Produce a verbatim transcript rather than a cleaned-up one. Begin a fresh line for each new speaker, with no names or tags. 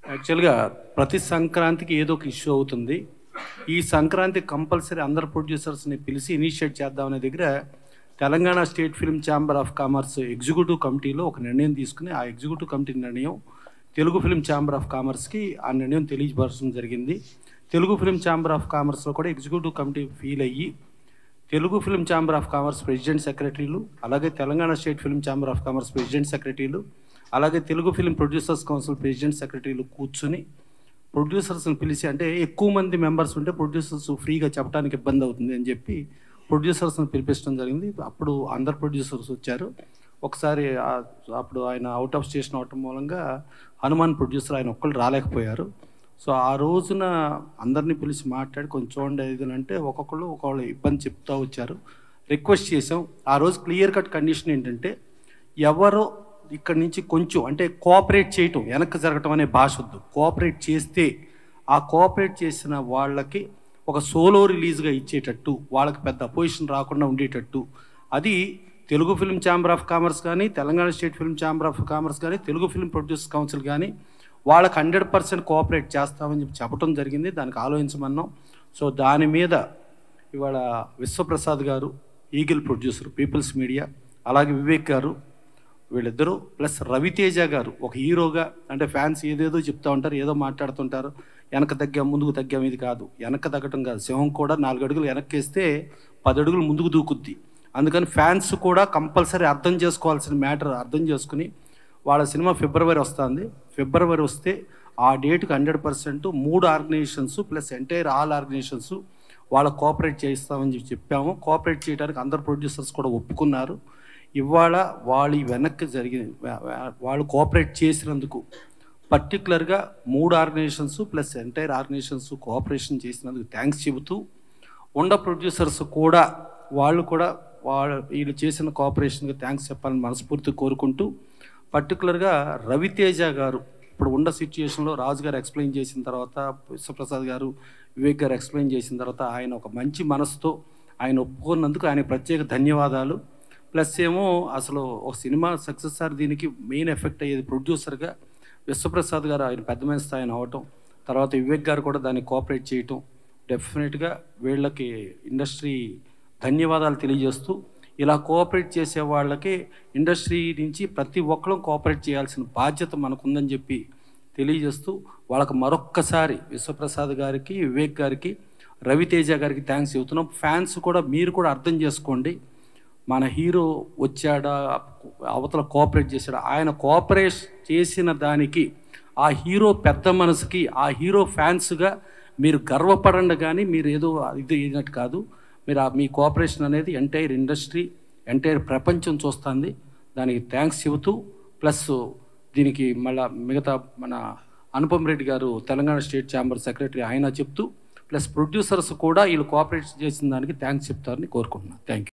యాక్చువల్‌గా ప్రతి సంక్రాంతికి ఏదో ఒక ఇష్యూ అవుతుంది. ఈ సంక్రాంతి కంపల్సరీ అందరు ప్రొడ్యూసర్స్‌ని పిలిచి ఇనిషియేట్ చేద్దామనే దగ్గర Telangana state film chamber of commerce executive కమిటీలో ఒక నిర్ణయం తీసుకుని, ఆ ఎగ్జిక్యూటివ్ కమిటీ నిర్ణయం తెలుగు ఫిల్మ్ ఛాంబర్ ఆఫ్ కామర్స్‌కి ఆ నిర్ణయం తెలియపరచడం జరిగింది. తెలుగు ఫిల్మ్ ఛాంబర్ ఆఫ్ కామర్స్‌లో కూడా ఎగ్జిక్యూటివ్ కమిటీ ఫీల్ అయ్యి, Telugu film chamber of commerce president సెక్రటరీలు, అలాగే Telangana state film chamber of commerce president సెక్రటరీలు, అలాగే Telugu film producers council president సెక్రటరీలు కూర్చుని ప్రొడ్యూసర్స్ని పిలిచి, అంటే ఎక్కువ మంది మెంబర్స్ ఉంటే ప్రొడ్యూసర్స్ ఫ్రీగా చెప్పడానికి ఇబ్బంది అవుతుంది అని చెప్పి ప్రొడ్యూసర్స్ని పిలిపించడం జరిగింది. అప్పుడు అందరు ప్రొడ్యూసర్స్ వచ్చారు. ఒకసారి అప్పుడు ఆయన అవుట్ ఆఫ్ స్టేషన్ అవటం మూలంగా హనుమాన్ ప్రొడ్యూసర్ ఆయన ఒక్కళ్ళు రాలేకపోయారు. సో ఆ రోజున అందరినీ పిలిచి మాట్లాడి కొంచెం చూడండి ఇది అంటే ఒక్కొక్కళ్ళు ఒక్కొక్కళ్ళు ఇబ్బంది చెప్తూ వచ్చారు. రిక్వెస్ట్ చేసాం. ఆ రోజు క్లియర్ కట్ కండిషన్ ఏంటంటే, ఎవరో ఇక్కడి నుంచి కొంచెం అంటే కోఆపరేట్ చేయటం, వెనక్కి జరగటం అనే భాష వద్దు. కోఆపరేట్ చేస్తే ఆ కోఆపరేట్ చేసిన వాళ్ళకి ఒక సోలో రిలీజ్గా ఇచ్చేటట్టు, వాళ్ళకి పెద్ద అపోజిషన్ రాకుండా ఉండేటట్టు, అది Telugu film chamber of commerce కానీ, Telangana state film chamber of commerce కానీ, తెలుగు ఫిల్మ్ ప్రొడ్యూసర్స్ కౌన్సిల్ కానీ వాళ్ళకి హండ్రెడ్ పర్సెంట్ కోఆపరేట్ చేస్తామని చెప్పి చెప్పడం జరిగింది. దానికి ఆలోచించమన్నాం. సో దాని మీద ఇవాళ విశ్వప్రసాద్ గారు, ఈగిల్ ప్రొడ్యూసర్, పీపుల్స్ మీడియా, అలాగే వివేక్ గారు, వీళ్ళిద్దరూ ప్లస్ రవితేజ గారు ఒక హీరోగా, అంటే ఫ్యాన్స్ ఏదేదో చెప్తూ ఉంటారు, ఏదో మాట్లాడుతుంటారు, వెనక తగ్గాం ముందుకు తగ్గాం. ఇది కాదు, వెనక తగ్గటం కాదు. సింహం కూడా నాలుగు అడుగులు వెనక్కేస్తే పది అడుగులు ముందుకు దూకుద్ది. అందుకని ఫ్యాన్స్ కూడా కంపల్సరీ అర్థం చేసుకోవాల్సిన మ్యాటర్ అర్థం చేసుకుని, వాళ్ళ సినిమా ఫిబ్రవరి వస్తుంది. ఫిబ్రవరి వస్తే ఆ డేట్కి హండ్రెడ్ పర్సెంట్ మూడు organizations plus entire all organizations వాళ్ళ కోఆపరేట్ చేయిస్తామని చెప్పి చెప్పాము. కోఆపరేట్ చేయడానికి అందరు ప్రొడ్యూసర్స్ కూడా ఒప్పుకున్నారు. ఇవాళ వాళ్ళు వెనక్కి జరిగిన వాళ్ళు కోఆపరేట్ చేసినందుకు, పర్టికులర్గా మూడు organizations plus entire organizations cooperation చేసినందుకు థ్యాంక్స్ చెబుతూ, ఉండ ప్రొడ్యూసర్స్ కూడా వాళ్ళు కూడా వాళ్ళ వీళ్ళు చేసిన కోఆపరేషన్కి థ్యాంక్స్ చెప్పాలని మనస్ఫూర్తి కోరుకుంటూ, పర్టికులర్గా రవితేజ గారు ఇప్పుడు ఉన్న సిచ్యుయేషన్లో రాజు గారు ఎక్స్ప్లెయిన్ చేసిన తర్వాత, విశ్వప్రసాద్ గారు, వివేక్ గారు ఎక్స్ప్లెయిన్ చేసిన తర్వాత ఆయన ఒక మంచి మనసుతో ఆయన ఒప్పుకున్నందుకు ఆయన ప్రత్యేక ధన్యవాదాలు. ప్లస్ ఏమో అసలు ఒక సినిమా సక్సెస్ సార్ దీనికి మెయిన్ ఎఫెక్ట్ అయ్యేది ప్రొడ్యూసర్గా విశ్వప్రసాద్ గారు, ఆయన పెద్ద మనిషి స్థాయిని అవ్వటం, తర్వాత వివేక్ గారు కూడా దాన్ని కోఆపరేట్ చేయటం, డెఫినెట్గా వీళ్ళకి ఇండస్ట్రీ ధన్యవాదాలు తెలియజేస్తూ, ఇలా కోఆపరేట్ చేసే వాళ్ళకి ఇండస్ట్రీ నుంచి ప్రతి ఒక్కరూ కోఆపరేట్ చేయాల్సిన బాధ్యత మనకుందని చెప్పి తెలియజేస్తూ, వాళ్ళకి మరొక్కసారి విశ్వప్రసాద్ గారికి, వివేక్ గారికి, రవితేజ గారికి థ్యాంక్స్ చెబుతున్నాం. ఫ్యాన్స్ కూడా మీరు కూడా అర్థం చేసుకోండి, మన హీరో వచ్చాడా, అవతల కోఆపరేట్ చేశాడా, ఆయన కోఆపరేట్ చేసిన దానికి ఆ హీరో పెద్ద మనసుకి, ఆ హీరో ఫ్యాన్స్గా మీరు గర్వపడండి. కానీ మీరు ఏదో ఇది అయినట్టు కాదు. మీరు మీ కోఆపరేషన్ అనేది ఎంటైర్ ఇండస్ట్రీ, ఎంటైర్ ప్రపంచం చూస్తుంది. దానికి థ్యాంక్స్ చెబుతూ, ప్లస్ దీనికి మళ్ళా మిగతా మన అనుపమ్ రెడ్డి గారు తెలంగాణ స్టేట్ ఛాంబర్ సెక్రటరీ, ఆయన చెప్తూ, ప్లస్ ప్రొడ్యూసర్స్ కూడా వీళ్ళు కోఆపరేట్ చేసిన దానికి థ్యాంక్స్ చెప్తారని కోరుకుంటున్నాను. Thank you.